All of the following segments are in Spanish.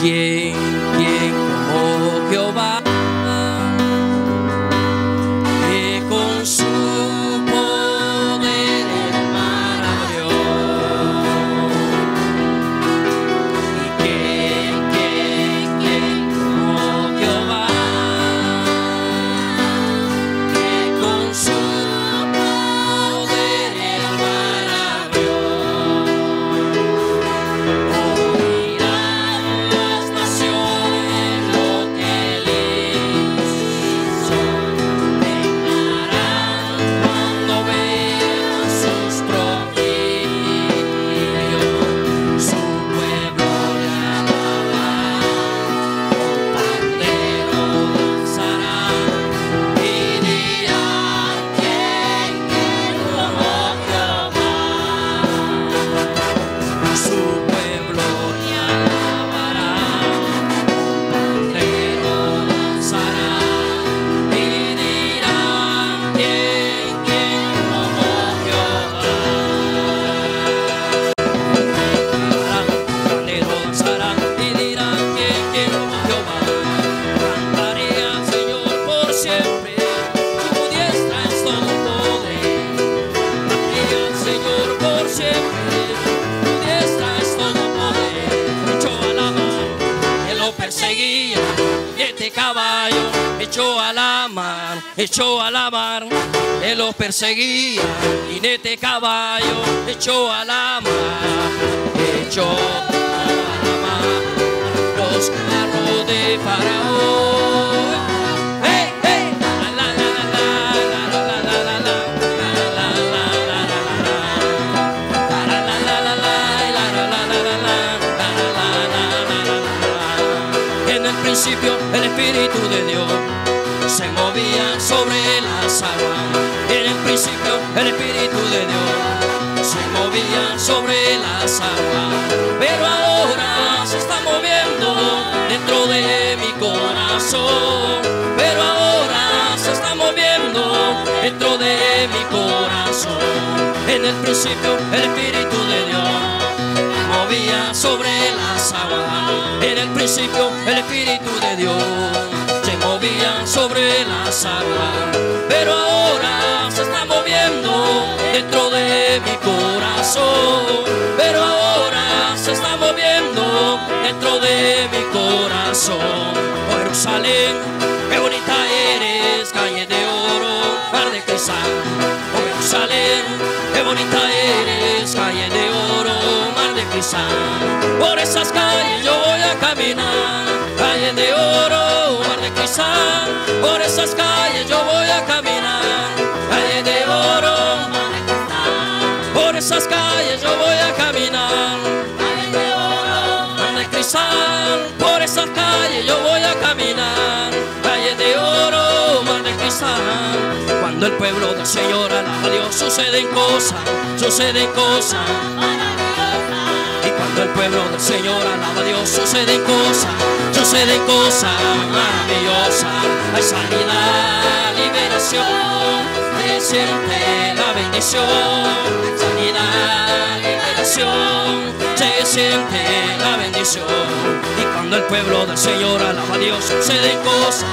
¿Quién como Jehová? Que con su poder el mar abrió. ¿Y quién como Jehová? Que con su poder el mar abrió. Oirán las naciones lo que él hizo, declararán cuando vean sus prodigios. Su pueblo le alabará, con pandero danzará y dirán: ¿quién como Jehová? Su pueblo le alabará, pandero danzará y dirán: ¿quién como Jehová? Pandero danzará y dirán: ¿quién como Jehová? Cantaré al Señor por siempre, tu diestra es todo poder. Cantaré al Señor por siempre, tu diestra es todo poder. Echó a la mar, él lo perseguía, y este caballo echó a la mar, echó a la mar, él lo perseguía, y este caballo echó a la mar, echó a la mar los carros de Faraón. ¡Hey, hey! La, la, la, la, la, la, la, la, la, la, la. En el principio el Espíritu de Dios se movía sobre las aguas. En el principio el Espíritu de Dios se movía sobre las aguas. Pero ahora se está moviendo dentro de mi corazón. Pero ahora se está moviendo dentro de mi corazón. En el principio el Espíritu de Dios movía sobre las aguas. En el principio el Espíritu de Dios se movía sobre las aguas. Pero ahora se está moviendo dentro de mi corazón. Pero ahora se está moviendo dentro de mi corazón. Oh Jerusalén, qué bonita eres, calle de oro, mar de cristal. Oh Jerusalén, qué bonita eres, calle de oro, mar de cristal. Por esas calles yo voy a caminar, calle de oro, mar de cristal. Por esas calles yo voy a caminar, calle de oro, mar de cristal. Por esas calles yo voy a caminar, calle de oro, mar de cristal. Por esas calles yo voy a caminar, calle de oro, mar de cristal. Cuando el pueblo del Señor alaba a Dios, suceden cosas maravillosas. Y cuando el pueblo del Señor alaba a Dios, suceden cosas maravillosas. Hay sanidad, liberación, se siente la bendición. Sanidad, liberación, se siente la bendición. Y cuando el pueblo del Señor alaba a Dios, suceden cosas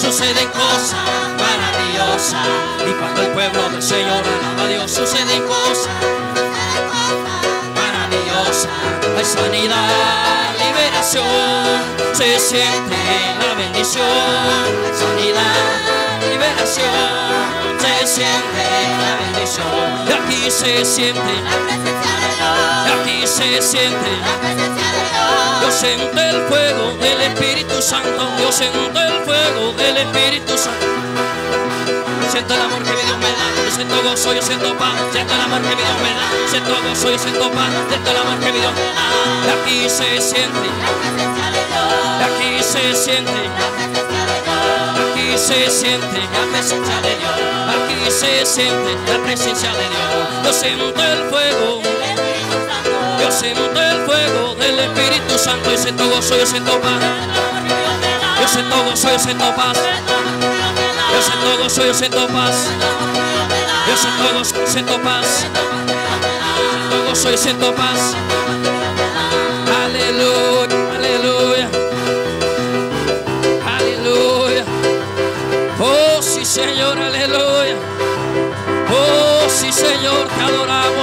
maravillosas. Y cuando el pueblo del Señor alaba a Dios, suceden cosas maravillosas. Hay sanidad, liberación, se siente la bendición. Sanidad, liberación, se siente la bendición. Y aquí se siente la presencia de Dios. Y aquí se siente la presencia de Dios. Yo siento el fuego del Espíritu Santo. Yo siento el fuego del Espíritu Santo. Siento el amor que mi Dios me da, yo siento gozo, yo siento paz. Siento el amor que mi Dios me da, siento gozo, yo siento paz. Siento el amor que mi Dios me da. Y aquí se siente la presencia de Dios. Y aquí se siente la presencia de Dios. Aquí se siente la presencia de Dios. Aquí se siente la presencia de Dios. Yo siento el fuego, yo siento el fuego del Espíritu Santo. Yo siento gozo, yo siento paz. Yo siento gozo, yo siento paz. Yo siento gozo, yo siento paz. Yo siento gozo, yo siento paz. Yo siento gozo, yo siento paz. Aleluya, aleluya.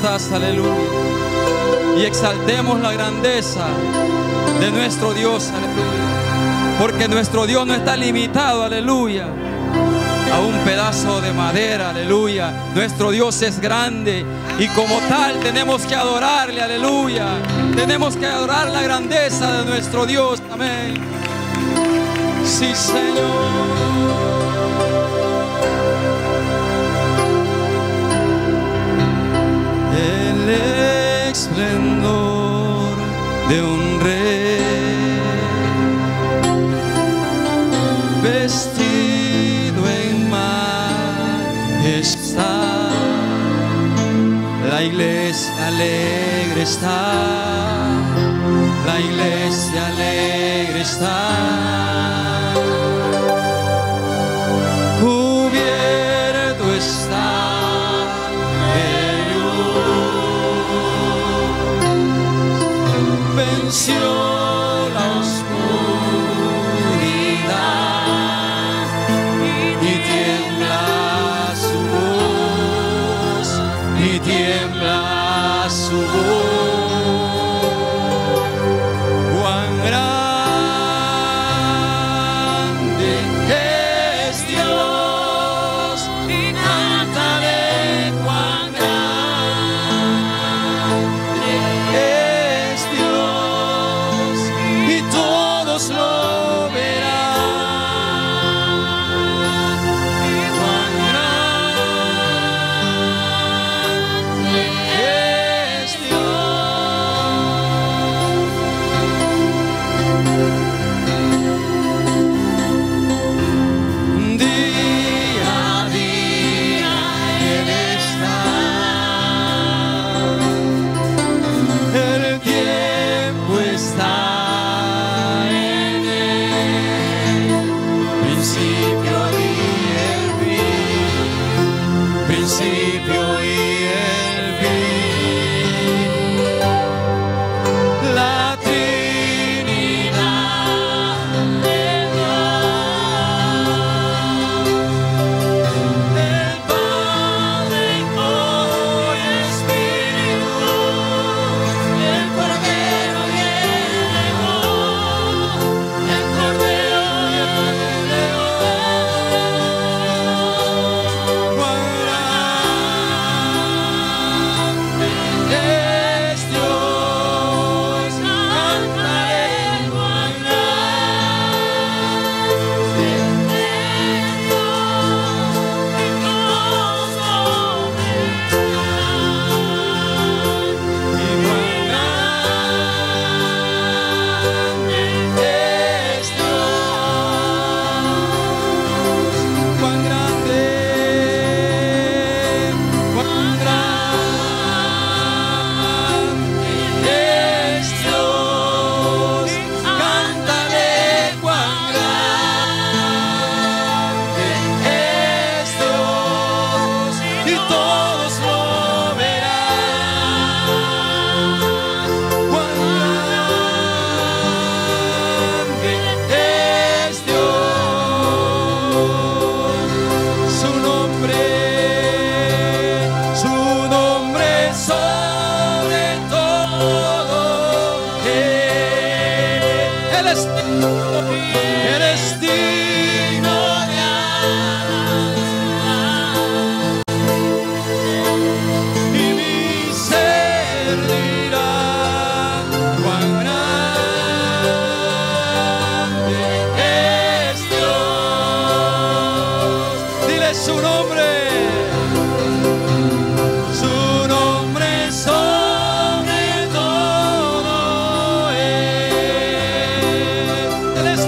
estás, aleluya. Y exaltemos la grandeza de nuestro Dios, aleluya. Porque nuestro Dios no está limitado, aleluya, a un pedazo de madera, aleluya. Nuestro Dios es grande y como tal tenemos que adorarle, aleluya. Tenemos que adorar la grandeza de nuestro Dios, amén. Sí, Señor. El esplendor de un rey vestido en majestad, la iglesia alegre está, la iglesia alegre está, cubierto está de luz, venció la oscuridad y tiembla su voz, y tiembla su voz. Cuán grande es Dios, y cantaré cuán grande es Dios, y todos lo verán. Y cuán grande es día a día Él está, el tiempo está en Él, principio y el fin, principio y el fin. La Trinidad de Dios, el Padre, Hijo y Espíritu, el Cordero y el León, el Cordero y el León. Cuán grande es Dios, cantaré cuán grande es Dios, y todos lo verán. Cuán grande es Dios, su nombre sobre todo. Él es digno de alabanza, y mi ser dirá cuán grande es Dios. Dile su nombre sobre todo. Él es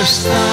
está